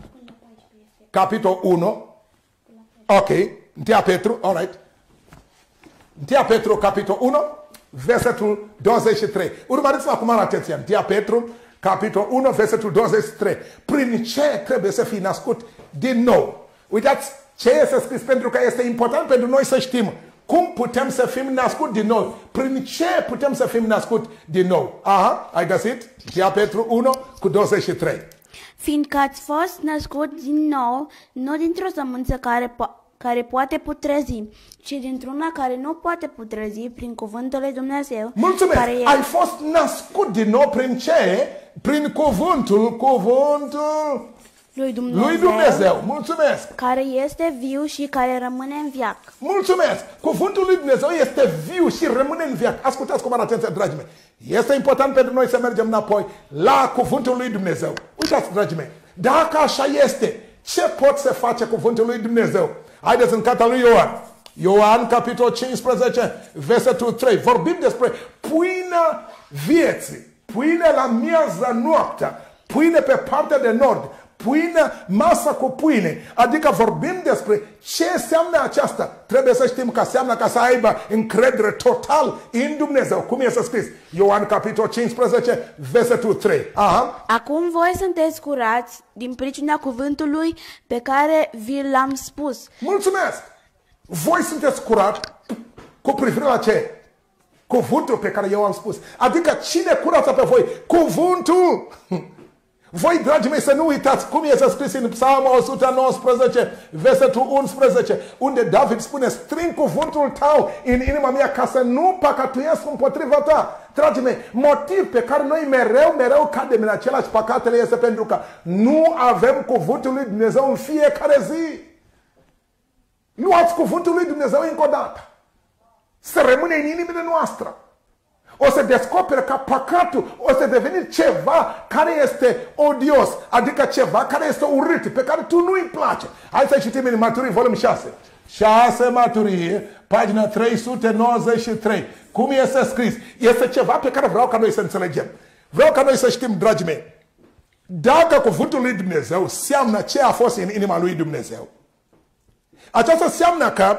capitol unu. Ok, întâi Petru, alright. întâi Petru, capitol unu, versetul douăzeci și trei. Urmăriți-mă acum la atenție. întâi Petru, capitol unu, versetul douăzeci și trei. Prin ce trebuie să fii născut din nou? Uitați ce este scris, pentru că este important pentru noi să știm cum putem să fim născuți din nou. Prin ce putem să fim născuți din nou? Aha, ai găsit? întâi Petru unu cu douăzeci și trei. Fiindcă ați fost născut din nou, nu dintr-o sămânță care, po- care poate putrezi, ci dintr-una care nu poate putrezi prin cuvântul lui Dumnezeu. Mulțumesc! Care e... Ai fost născut din nou prin ce? Prin cuvântul, cuvântul lui Dumnezeu, lui Dumnezeu. Mulțumesc! Care este viu și care rămâne în viac. Mulțumesc! Cuvântul lui Dumnezeu este viu și rămâne în viac. Ascultați cu mare atenție, dragii mei. Este important pentru noi să mergem înapoi la cuvântul lui Dumnezeu. Uitați, dragii mei, dacă așa este, ce pot să face cuvântul lui Dumnezeu? Haideți în cartea lui Ioan. Ioan, capitolul cincisprezece, versetul trei. Vorbim despre pâinea vieții. Pâine la miază noaptea. Pâine pe partea de nord. pâine, masa cu pâine. Adică vorbim despre ce înseamnă aceasta. Trebuie să știm că înseamnă ca să aibă încredere total în Dumnezeu. Cum este scris? Ioan capitolul cincisprezece, versetul trei. Aha. Acum voi sunteți curați din pricina cuvântului pe care vi l-am spus. Mulțumesc! Voi sunteți curat cu privire la ce? Cuvântul pe care eu am spus. Adică cine curată pe voi? Cuvântul! Voi, dragii mei, să nu uitați cum este scris în Psalmul o sută nouăsprezece, versetul unsprezece, unde David spune: strâng cuvântul tău în inima mea ca să nu păcătuiesc împotriva ta. Dragii mei, motiv pe care noi mereu, mereu cadem în același păcatele este pentru că nu avem cuvântul lui Dumnezeu în fiecare zi. Luați cuvântul lui Dumnezeu încă o dată. Să rămâne în inimile noastre. O să descopere că păcatul o să deveni ceva care este odios, adică ceva care este urât, pe care tu nu-i place. Hai să citim în Maturii, volum șase. șase Maturie, pagina trei sute nouăzeci și trei. Cum este scris? Este ceva pe care vreau ca noi să înțelegem. Vreau ca noi să știm, dragii mei, dacă cuvântul lui Dumnezeu seamnă ce a fost în inima lui Dumnezeu, aceasta înseamnă că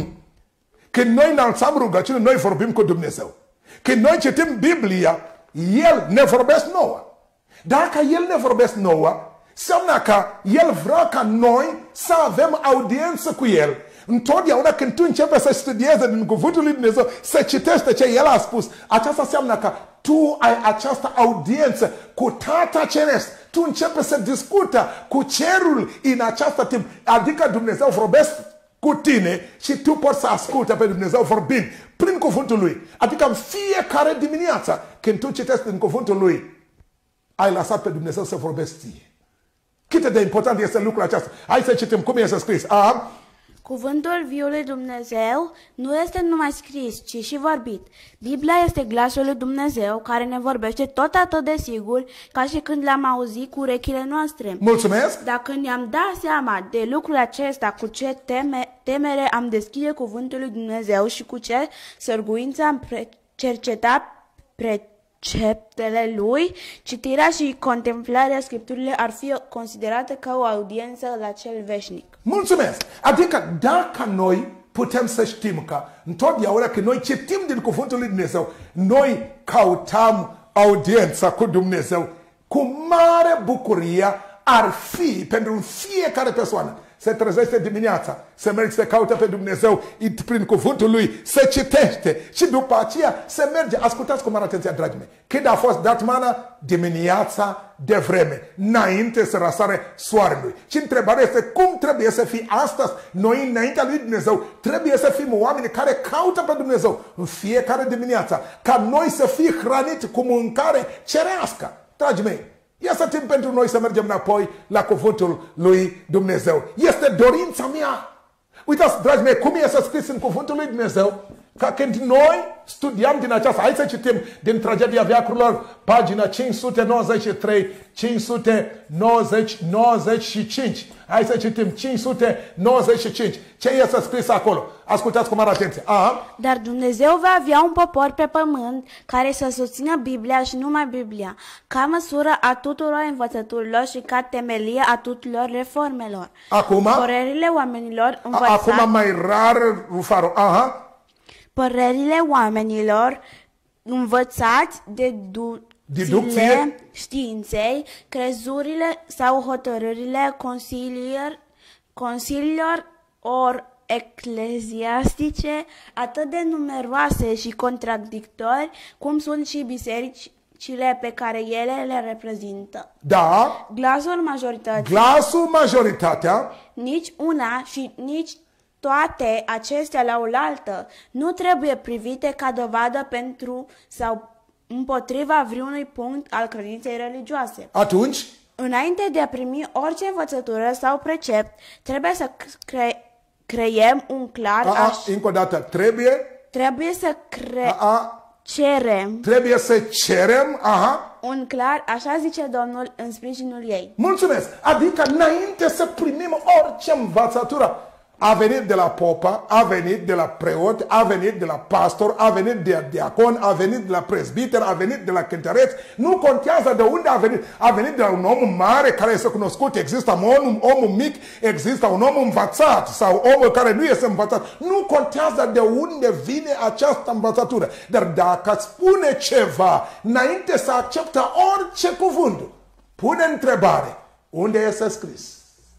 când noi înălțăm rugăciune, noi vorbim cu Dumnezeu. Când noi citim Biblia, El ne vorbesc nouă. Dacă El ne vorbesc nouă, înseamnă că El vrea ca noi să avem audiență cu El. Întotdeauna când tu începi să studiezi din cuvântul lui Dumnezeu, să citești ce El a spus, aceasta înseamnă că tu ai această audiență cu Tata Ceresc. Tu începi să discută cu cerul în această timp. Adică Dumnezeu vorbesc cu tine și tu poți să asculte pe Dumnezeu vorbind prin cuvântul Lui. Adică în fiecare dimineață, când tu citești din cuvântul Lui, ai lăsat pe Dumnezeu să vorbești ție. Cât de important este lucrul acesta. Hai să citim cum este scris. A? Cuvântul viului Dumnezeu nu este numai scris, ci și vorbit. Biblia este glasul lui Dumnezeu care ne vorbește tot atât de sigur ca și când l-am auzit cu urechile noastre. Mulțumesc! Dacă ne-am dat seama de lucrul acesta, cu ce teme, temere am deschide cuvântul lui Dumnezeu și cu ce sârguință am pre- cercetat preceptele lui, citirea și contemplarea Scripturile ar fi considerate ca o audiență la cel veșnic. Mulțumesc! Adică dacă noi putem să știm că întotdeauna când noi citim din cuvântul lui Dumnezeu, noi cautăm audiența cu Dumnezeu, cu mare bucurie ar fi pentru fiecare persoană se trezește dimineața, să mergi să caute pe Dumnezeu prin cuvântul Lui, să citește și după aceea să merge. Ascultați cu mare atenție, dragii mei. Când a fost dat mana? Dimineața de vreme, înainte să răsare soarelui. Și întrebarea este cum trebuie să fie astăzi. Noi înaintea lui Dumnezeu trebuie să fim oameni care caută pe Dumnezeu în fiecare dimineață, ca noi să fim hrăniți cu mâncare cerească. Dragii mei, este timp pentru noi să mergem înapoi la cuvântul lui Dumnezeu. Este dorința mea. Uitați, dragii mei, cum este scris în cuvântul lui Dumnezeu, că când noi studiam din aceasta, hai să citim din Tragedia Veacurilor, pagina cinci sute nouăzeci și trei, cinci sute nouăzeci și cinci. Hai să citim cinci sute nouăzeci și cinci. Ce este scris acolo? Ascultați cu mare atenție. Aha. Dar Dumnezeu va avea un popor pe pământ care să susțină Biblia și numai Biblia, ca măsură a tuturor învățăturilor și ca temelie a tuturor reformelor. Acum? Părerile oamenilor învățați... Acum mai rar, Rufaro. Aha. Părerile oamenilor învățați de deducțiile științei, crezurile sau hotărârile consiliilor, consiliilor ori ecleziastice atât de numeroase și contradictori cum sunt și bisericile pe care ele le reprezintă. Da. Glasul majorității. Glasul majoritatea. Nici una și nici toate acestea la oaltă nu trebuie privite ca dovadă pentru sau împotriva vreunui punct al credinței religioase. Atunci? Înainte de a primi orice învățătură sau precept, trebuie să cre- creiem un clar... A, a, aș... încă o dată, trebuie? Trebuie să cre... A, a, cerem... Trebuie să cerem, aha. Un clar, așa zice Domnul, în sprijinul ei. Mulțumesc! Adică înainte să primim orice învățătură, A venit de la popă, a venit de la preot, a venit de la pastor, a venit de la diacon, a venit de la prezbiter, a venit de la cântăreț. Nu contează de unde a venit. A venit de la un om mare care este cunoscut. Există un om, omul mic, există un om învățat sau omul care nu este învățat. Nu contează de unde vine această învățătură. Dar dacă îți spune ceva, înainte să acceptă orice cuvânt, pune întrebare. Unde este scris?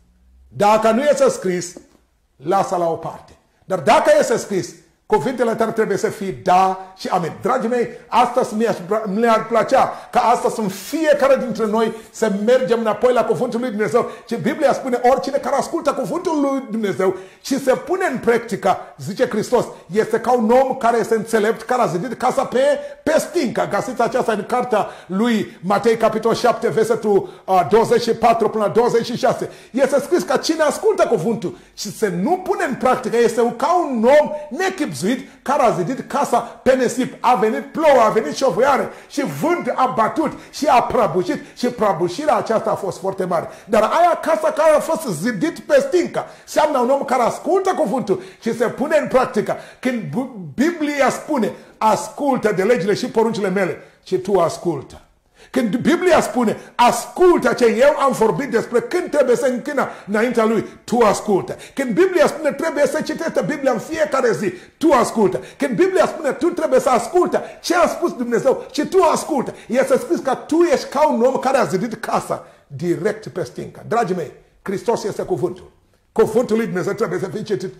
Dacă nu este scris, lasă la o parte. Dar dacă este scris, cuvintele tale trebuie să fie da și amin. Dragii mei, astăzi mi-ar plăcea ca astăzi în fiecare dintre noi să mergem înapoi la cuvântul lui Dumnezeu. Și Biblia spune, oricine care ascultă cuvântul lui Dumnezeu și se pune în practică, zice Hristos, este ca un om care este înțelept, care a zidit casa pe, pe stincă. Găsiți aceasta în cartea lui Matei, capitolul șapte, versetul uh, douăzeci și patru până la douăzeci și șase. Este scris că cine ascultă cuvântul și se nu pune în practică, este ca un om nechipzuit care a zidit casa pe nisip. A venit plouă, a venit șovoiare și vânt a batut și a prăbușit și prăbușirea aceasta a fost foarte mare. Dar aia casa care a fost zidit pe stincă seamnă un om care ascultă cuvântul și se pune în practică. Când Biblia spune ascultă de legile și poruncile mele și tu ascultă. Când Biblia spune, ascultă ce eu am vorbit despre când trebuie să închină înaintea lui, tu ascultă. Când Biblia spune, trebuie să citești Biblia în fiecare zi, tu ascultă. Când Biblia spune, tu trebuie să ascultă ce a spus Dumnezeu și tu ascultă. Este scris că tu ești ca un om care a zidit casa direct pe stincă. Dragii mei, Hristos este cuvântul. Cuvântul lui Dumnezeu trebuie să fie citit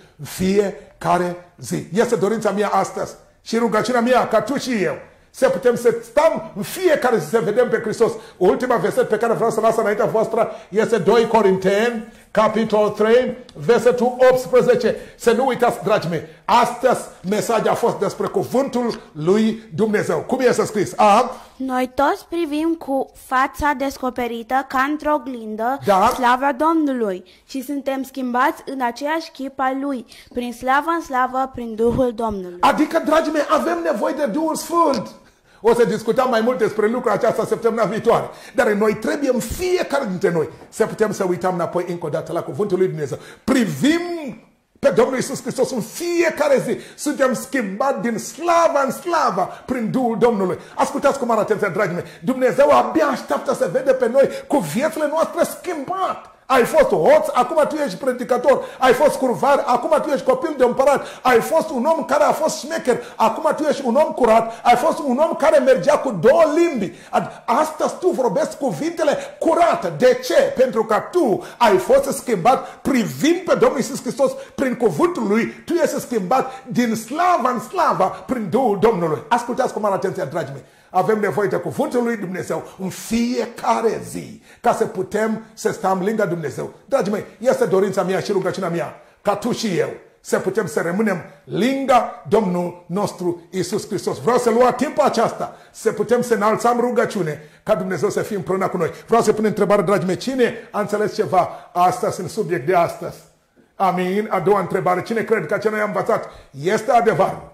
fiecare zi. Este dorința mea astăzi și rugăciunea mea ca tu și eu să putem să stăm în fiecare zi să vedem pe Hristos. Ultima verset pe care vreau să las înaintea voastră este doi Corinteni, capitolul trei, versetul optsprezece. Să nu uitați, dragii mei, astăzi mesajul a fost despre cuvântul lui Dumnezeu. Cum este scris? A? Noi toți privim cu fața descoperită ca într-o oglindă, da, slava Domnului și suntem schimbați în aceeași chip al Lui, prin slavă în slavă, prin Duhul Domnului. Adică, dragii mei, avem nevoie de Duhul Sfânt. O să discutăm mai mult despre lucrul aceasta săptămâna viitoare. Dar noi trebuie în fiecare dintre noi să putem să uităm înapoi încă o dată la cuvântul lui Dumnezeu. Privim pe Domnul Iisus Hristos în fiecare zi. Suntem schimbați din slava în slava prin Duhul Domnului. Ascultați cum arată, dragii mei. Dumnezeu abia așteaptă să vede pe noi cu viețile noastre schimbat. Ai fost hoț, acum tu ești predicator. Ai fost curvar, acum tu ești copil de împărat. Ai fost un om care a fost șmecher, acum tu ești un om curat. Ai fost un om care mergea cu două limbi. Astăzi tu vorbești cuvintele curate. De ce? Pentru că tu ai fost schimbat privind pe Domnul Iisus Hristos prin cuvântul Lui. Tu ești schimbat din slava în slava prin Duhul Domnului. Ascultați cum are atenția, dragii mei. Avem nevoie de cuvântul lui Dumnezeu în fiecare zi ca să putem să stăm lângă Dumnezeu. Dragii mei, este dorința mea și rugăciunea mea ca tu și eu să putem să rămânem lângă Domnul nostru Iisus Hristos. Vreau să luăm timpul aceasta să putem să înălțăm rugăciune ca Dumnezeu să fie împreună cu noi. Vreau să pun întrebare, dragii mei, cine a înțeles ceva astăzi în subiect de astăzi? Amin. A doua întrebare, cine crede că ce noi am învățat este adevăr?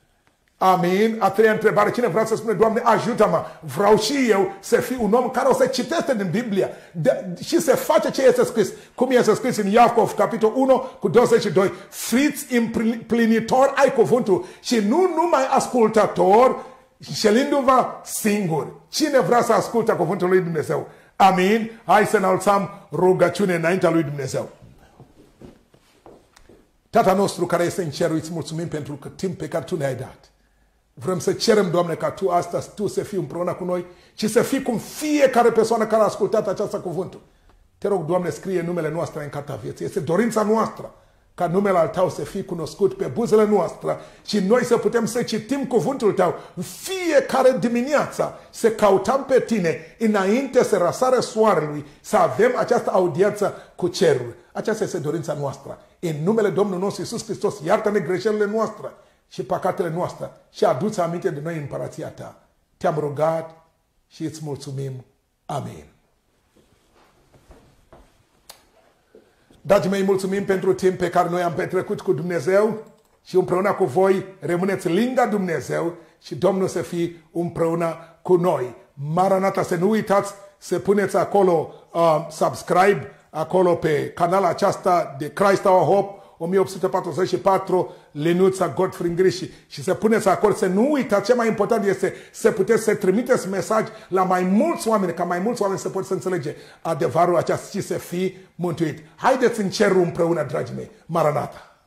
Amin. A treia întrebare. Cine vrea să spune, Doamne, ajută-mă. Vreau și eu să fiu un om care o să citește din Biblia de, și să face ce este scris. Cum este scris în Iacov, capitolul unu, cu douăzeci și doi. Fiți împlinitori ai cuvântul și nu numai ascultător, șelindu-vă singuri. Cine vrea să asculte cuvântul lui Dumnezeu? Amin. Hai să înălțăm rugăciune înaintea lui Dumnezeu. Tata nostru care este în cer, îți mulțumim pentru că timp pe care Tu ne-ai dat. Vrem să cerem, Doamne, ca Tu astăzi, Tu să fii împreună cu noi și să fii cum fiecare persoană care a ascultat această cuvântul. Te rog, Doamne, scrie numele noastre în cartea vieții. Este dorința noastră ca numele al Tău să fie cunoscut pe buzele noastre și noi să putem să citim cuvântul Tău fiecare dimineață, să căutăm pe Tine înainte să răsară soarelui, să avem această audiență cu cerul. Aceasta este dorința noastră. În numele Domnului nostru Iisus Hristos, iartă-ne greșelile noastre și păcatele noastre și adu-ți aminte de noi în împărăția Ta. Te-am rugat și îți mulțumim. Amin. Dragii mei, mulțumim pentru timp pe care noi am petrecut cu Dumnezeu și împreună cu voi rămâneți lângă Dumnezeu și Domnul să fie împreună cu noi. Maranata, să nu uitați să puneți acolo uh, subscribe, acolo pe canalul aceasta de Christ Our Hope, o mie opt sute patruzeci și patru, Lenuța Godfrey Ngriși. Și să puneți acord, să nu uitați, ce mai important este să puteți să trimiteți mesaj la mai mulți oameni, ca mai mulți oameni să pot să înțelege adevărul acesta și să fii mântuit. Haideți în cerul împreună, dragii mei. Maranata!